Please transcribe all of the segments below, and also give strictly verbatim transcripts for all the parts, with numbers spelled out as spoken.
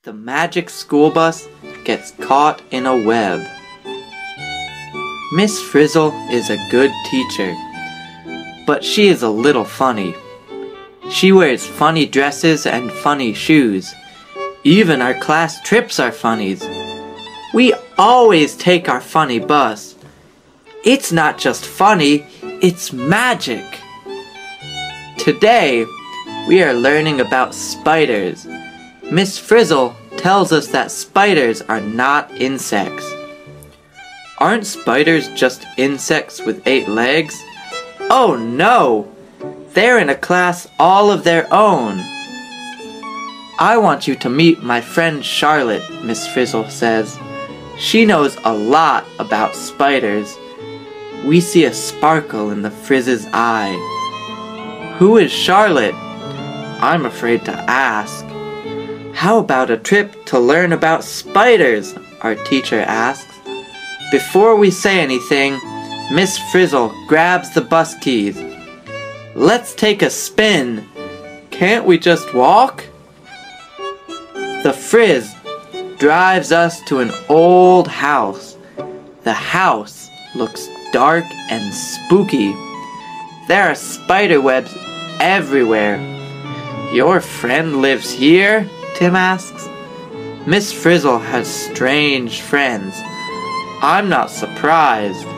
The magic school bus gets caught in a web. Miss Frizzle is a good teacher, but she is a little funny. She wears funny dresses and funny shoes. Even our class trips are funnies. We always take our funny bus. It's not just funny, it's magic. Today, we are learning about spiders. Miss Frizzle tells us that spiders are not insects. Aren't spiders just insects with eight legs? Oh no! They're in a class all of their own. I want you to meet my friend Charlotte, Miss Frizzle says. She knows a lot about spiders. We see a sparkle in the Frizz's eye. Who is Charlotte? I'm afraid to ask. How about a trip to learn about spiders? Our teacher asks. Before we say anything, Miss Frizzle grabs the bus keys. Let's take a spin. Can't we just walk? The Frizz drives us to an old house. The house looks dark and spooky. There are spider webs everywhere. Your friend lives here? Tim asks. Miss Frizzle has strange friends. I'm not surprised.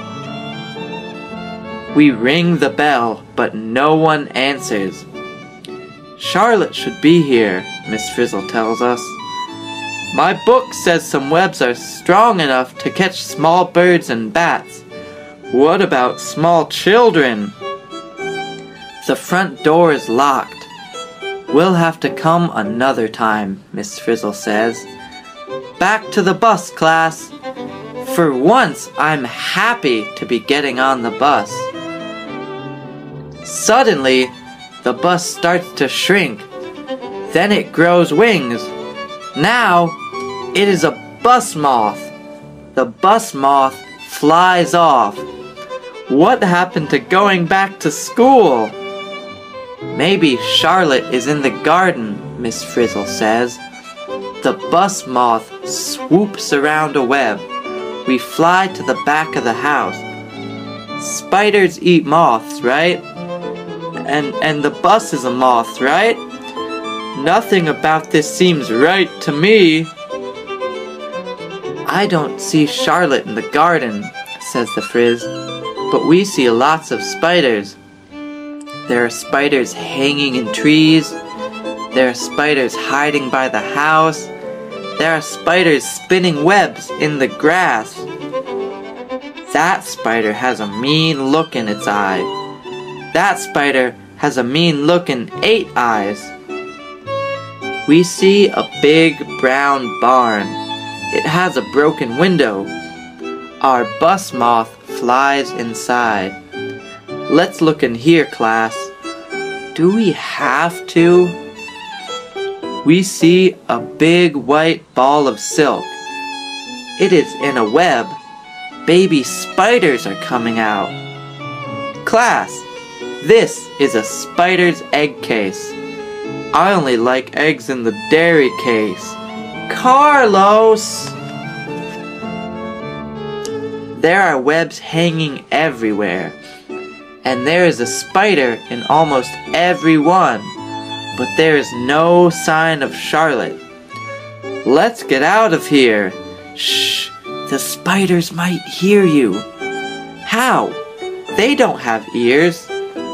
We ring the bell, but no one answers. Charlotte should be here, Miss Frizzle tells us. My book says some webs are strong enough to catch small birds and bats. What about small children? The front door is locked. We'll have to come another time, Miss Frizzle says. Back to the bus, class. For once, I'm happy to be getting on the bus. Suddenly, the bus starts to shrink. Then it grows wings. Now, it is a bus moth. The bus moth flies off. What happened to going back to school? Maybe Charlotte is in the garden, Miss Frizzle says. The bus moth swoops around a web. We fly to the back of the house. Spiders eat moths, right? And, and the bus is a moth, right? Nothing about this seems right to me. I don't see Charlotte in the garden, says the Frizz, but we see lots of spiders. There are spiders hanging in trees. There are spiders hiding by the house. There are spiders spinning webs in the grass. That spider has a mean look in its eye. That spider has a mean look in eight eyes. We see a big brown barn. It has a broken window. Our bus moth flies inside. Let's look in here, class. Do we have to? We see a big white ball of silk. It is in a web. Baby spiders are coming out. Class, this is a spider's egg case. I only like eggs in the dairy case. Carlos! There are webs hanging everywhere. And there is a spider in almost every one. But there is no sign of Charlotte. Let's get out of here. Shh, the spiders might hear you. How? They don't have ears.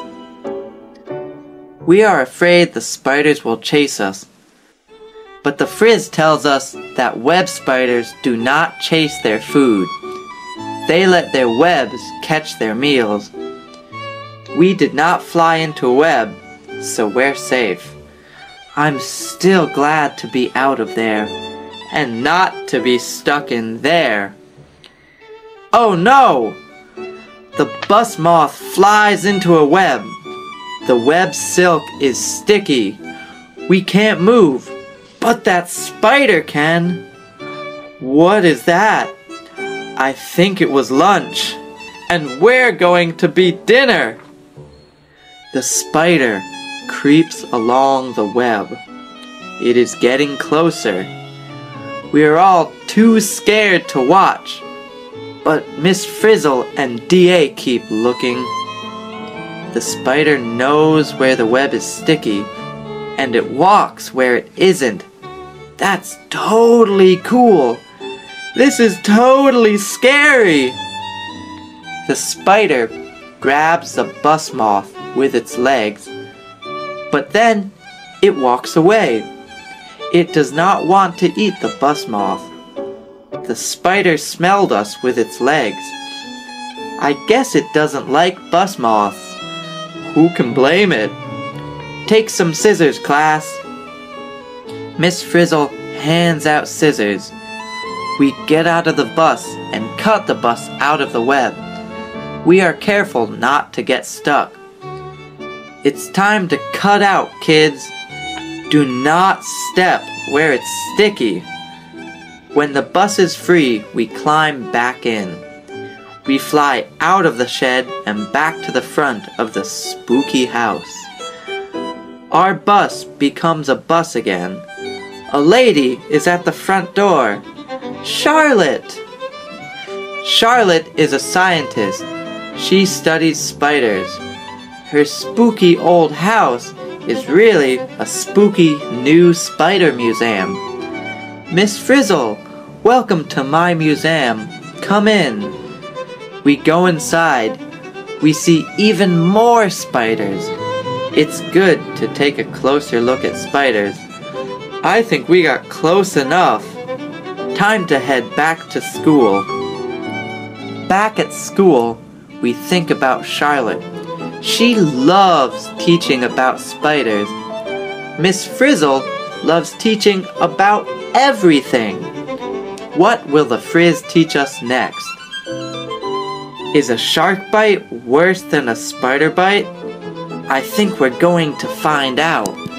We are afraid the spiders will chase us. But the Frizz tells us that web spiders do not chase their food. They let their webs catch their meals. We did not fly into a web, so we're safe. I'm still glad to be out of there, and not to be stuck in there. Oh no! The bus moth flies into a web. The web silk is sticky. We can't move, but that spider can. What is that? I think it was lunch, and we're going to be dinner. The spider creeps along the web. It is getting closer. We are all too scared to watch, but Miss Frizzle and D A keep looking. The spider knows where the web is sticky, and it walks where it isn't. That's totally cool. This is totally scary. The spider grabs the bus moth with its legs, but then it walks away. It does not want to eat the bus moth. The spider smelled us with its legs. I guess it doesn't like bus moths. Who can blame it? Take some scissors, class. Miss Frizzle hands out scissors. We get out of the bus and cut the bus out of the web. We are careful not to get stuck. It's time to cut out, kids. Do not step where it's sticky. When the bus is free, we climb back in. We fly out of the shed and back to the front of the spooky house. Our bus becomes a bus again. A lady is at the front door. Charlotte! Charlotte is a scientist. She studies spiders. Her spooky old house is really a spooky new spider museum. Miss Frizzle, welcome to my museum. Come in. We go inside. We see even more spiders. It's good to take a closer look at spiders. I think we got close enough. Time to head back to school. Back at school, we think about Charlotte. She loves teaching about spiders. Miss Frizzle loves teaching about everything. What will the Frizz teach us next? Is a shark bite worse than a spider bite? I think we're going to find out.